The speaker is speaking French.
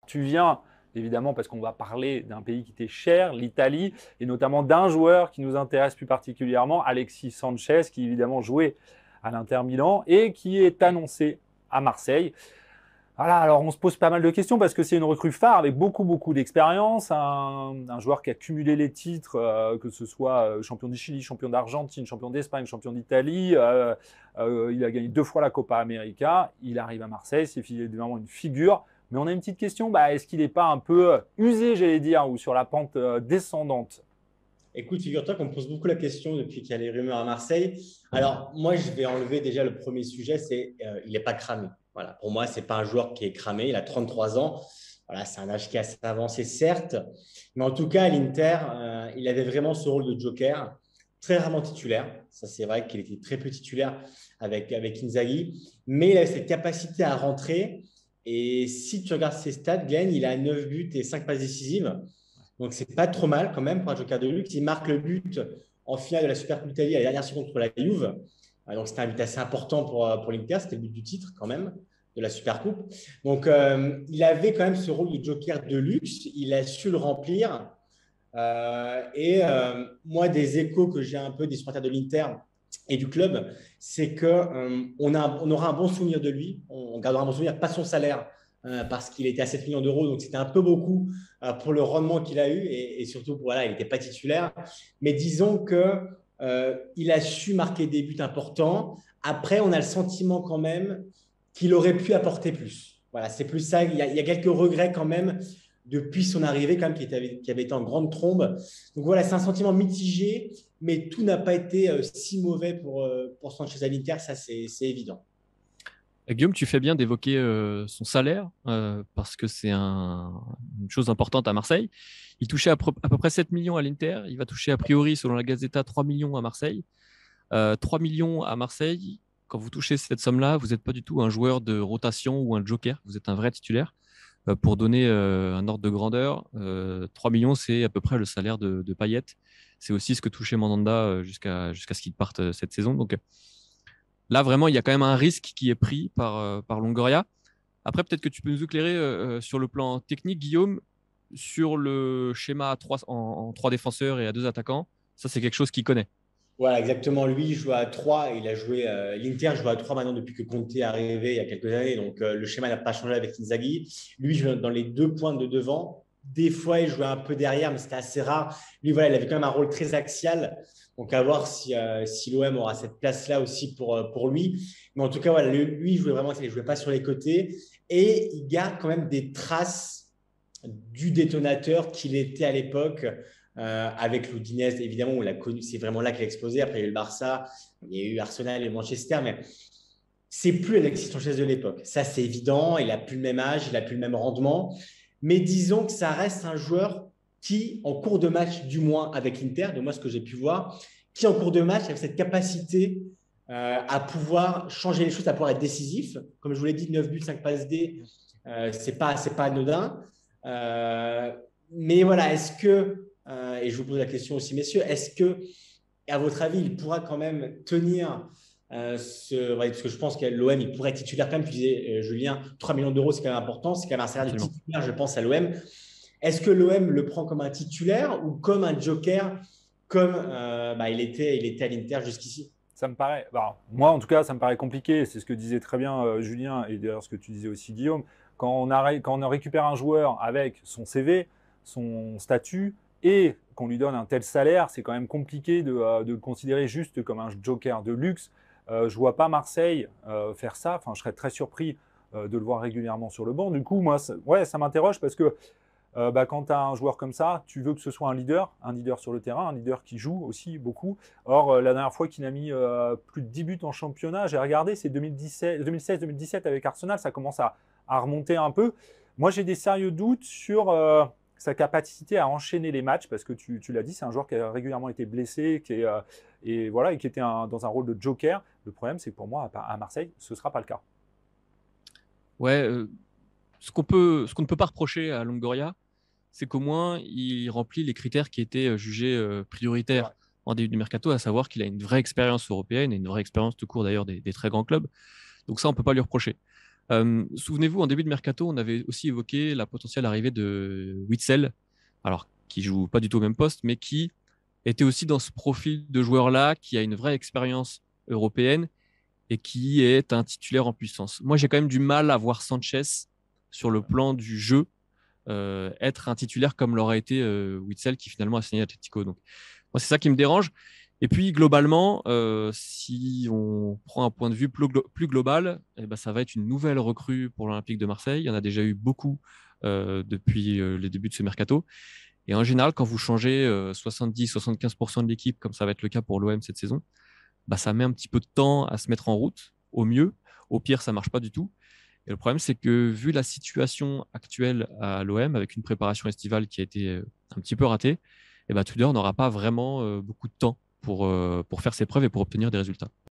Tu viens, évidemment, parce qu'on va parler d'un pays qui t'est cher, l'Italie, et notamment d'un joueur qui nous intéresse plus particulièrement, Alexis Sanchez, qui évidemment jouait à l'Inter Milan et qui est annoncé à Marseille. Voilà, alors on se pose pas mal de questions parce que c'est une recrue phare avec beaucoup d'expérience, un joueur qui a cumulé les titres, que ce soit champion du Chili, champion d'Argentine, champion d'Espagne, champion d'Italie. Il a gagné 2 fois la Copa América. Il arrive à Marseille, c'est évidemment une figure. Mais on a une petite question, est-ce qu'il n'est pas un peu usé, j'allais dire, ou sur la pente descendante? Écoute, figure-toi qu'on me pose beaucoup la question depuis qu'il y a les rumeurs à Marseille. Alors, moi, je vais enlever déjà le premier sujet, c'est il n'est pas cramé. Voilà, pour moi, c'est pas un joueur qui est cramé. Il a 33 ans. Voilà, c'est un âge qui est assez avancé, certes. Mais en tout cas, à l'Inter, il avait vraiment ce rôle de joker, très rarement titulaire. Ça, c'est vrai qu'il était très peu titulaire avec Inzaghi. Mais il a cette capacité à rentrer. Et si tu regardes ses stats, Glenn, il a 9 buts et 5 passes décisives. Donc, c'est pas trop mal quand même pour un joker de luxe. Il marque le but en finale de la Super Coupe d'Italie à la dernière seconde contre la Juve. Donc, c'était un but assez important pour l'Inter. C'était le but du titre quand même de la Super Coupe. Donc, il avait quand même ce rôle de joker de luxe. Il a su le remplir. Moi, des échos que j'ai un peu des supporters de l'Inter et du club, c'est qu'on aura un bon souvenir de lui. On gardera un bon souvenir, pas son salaire, parce qu'il était à 7 millions d'euros, donc c'était un peu beaucoup pour le rendement qu'il a eu et surtout, voilà, il n'était pas titulaire. Mais disons que il a su marquer des buts importants. Après, on a le sentiment quand même qu'il aurait pu apporter plus. Voilà, c'est plus ça. Il y a quelques regrets quand même depuis son arrivée, quand même, qui avait été en grande trombe. Donc voilà, c'est un sentiment mitigé, mais tout n'a pas été si mauvais pour Sanchez à l'Inter, ça c'est évident. Guillaume, tu fais bien d'évoquer son salaire parce que c'est une chose importante à Marseille. Il touchait à peu près 7 millions à l'Inter. Il va toucher a priori, selon la Gazzetta, 3 millions à Marseille. 3 millions à Marseille, quand vous touchez cette somme-là, vous n'êtes pas du tout un joueur de rotation ou un joker. Vous êtes un vrai titulaire. Pour donner un ordre de grandeur, 3 millions, c'est à peu près le salaire de Payet. C'est aussi ce que touchait Mandanda jusqu'à ce qu'il parte cette saison. Donc, là, vraiment, il y a quand même un risque qui est pris par Longoria. Après, peut-être que tu peux nous éclairer sur le plan technique, Guillaume, sur le schéma en 3 défenseurs et à 2 attaquants. Ça, c'est quelque chose qu'il connaît. Voilà, exactement. Lui, il joue à 3. Il a joué l'Inter joue à 3 maintenant depuis que Conte est arrivé il y a quelques années. Donc, le schéma n'a pas changé avec Inzaghi. Lui, il joue dans les 2 pointes de devant. Des fois, il jouait un peu derrière, mais c'était assez rare. Lui, voilà, il avait quand même un rôle très axial. Donc, à voir si l'OM aura cette place-là aussi pour lui. Mais en tout cas, voilà, lui, il jouait vraiment, il ne jouait pas sur les côtés. Et il garde quand même des traces du détonateur qu'il était à l'époque avec l'Udinese, évidemment, on l'a connu, c'est vraiment là qu'il a explosé. Après, il y a eu le Barça, il y a eu Arsenal et Manchester, mais c'est plus Alexis Sanchez de l'époque. Ça, c'est évident. Il a plus le même âge, il a plus le même rendement. Mais disons que ça reste un joueur qui, en cours de match, du moins avec l'Inter, de moi ce que j'ai pu voir, qui en cours de match avait cette capacité à pouvoir changer les choses, à pouvoir être décisif. Comme je vous l'ai dit, 9 buts, 5 passes D, c'est pas anodin. Euh, mais voilà, et je vous pose la question aussi, messieurs, est-ce que, à votre avis, il pourra quand même tenir ouais, parce que je pense que l'OM, il pourrait être titulaire quand même. Tu disais, Julien, 3 millions d'euros, c'est quand même important. C'est quand même un salaire de Absolument. titulaire, je pense, à l'OM. Est-ce que l'OM le prend comme un titulaire ou comme un joker, comme il était à l'Inter jusqu'ici? Ça me paraît, moi en tout cas, ça me paraît compliqué. C'est ce que disait très bien Julien et d'ailleurs ce que tu disais aussi Guillaume. Quand on récupère un joueur avec son CV, son statut et qu'on lui donne un tel salaire, c'est quand même compliqué de le considérer juste comme un joker de luxe. Je vois pas Marseille faire ça. Enfin, je serais très surpris de le voir régulièrement sur le banc. Du coup, moi, ouais, ça m'interroge parce que quand tu as un joueur comme ça, tu veux que ce soit un leader sur le terrain, un leader qui joue aussi beaucoup. Or, la dernière fois qu'il a mis plus de 10 buts en championnat, j'ai regardé, c'est 2016-2017 avec Arsenal, ça commence à remonter un peu. Moi, j'ai des sérieux doutes sur sa capacité à enchaîner les matchs, parce que tu l'as dit, c'est un joueur qui a régulièrement été blessé, et voilà, et qui était dans un rôle de joker. Le problème, c'est que pour moi, à Marseille, ce ne sera pas le cas. Ouais, ce qu'on ne peut pas reprocher à Longoria, c'est qu'au moins, il remplit les critères qui étaient jugés C'est vrai. prioritaires en début du mercato, à savoir qu'il a une vraie expérience européenne et une vraie expérience tout court d'ailleurs des très grands clubs. Donc ça, on ne peut pas lui reprocher. Souvenez-vous, en début de mercato, on avait aussi évoqué la potentielle arrivée de Witsel, alors qui joue pas du tout au même poste, mais qui était aussi dans ce profil de joueur-là, qui a une vraie expérience européenne et qui est un titulaire en puissance. Moi, j'ai quand même du mal à voir Sanchez sur le plan du jeu être un titulaire comme l'aurait été Witsel qui finalement a signé à Atletico. Donc, moi, c'est ça qui me dérange. Et puis, globalement, si on prend un point de vue plus global, eh ben, ça va être une nouvelle recrue pour l'Olympique de Marseille. Il y en a déjà eu beaucoup depuis les débuts de ce mercato. Et en général, quand vous changez 70-75% de l'équipe, comme ça va être le cas pour l'OM cette saison, bah, ça met un petit peu de temps à se mettre en route, au mieux. Au pire, ça marche pas du tout. Et le problème, c'est que vu la situation actuelle à l'OM, avec une préparation estivale qui a été un petit peu ratée, eh ben, Tudor n'aura pas vraiment beaucoup de temps pour faire ses preuves et pour obtenir des résultats.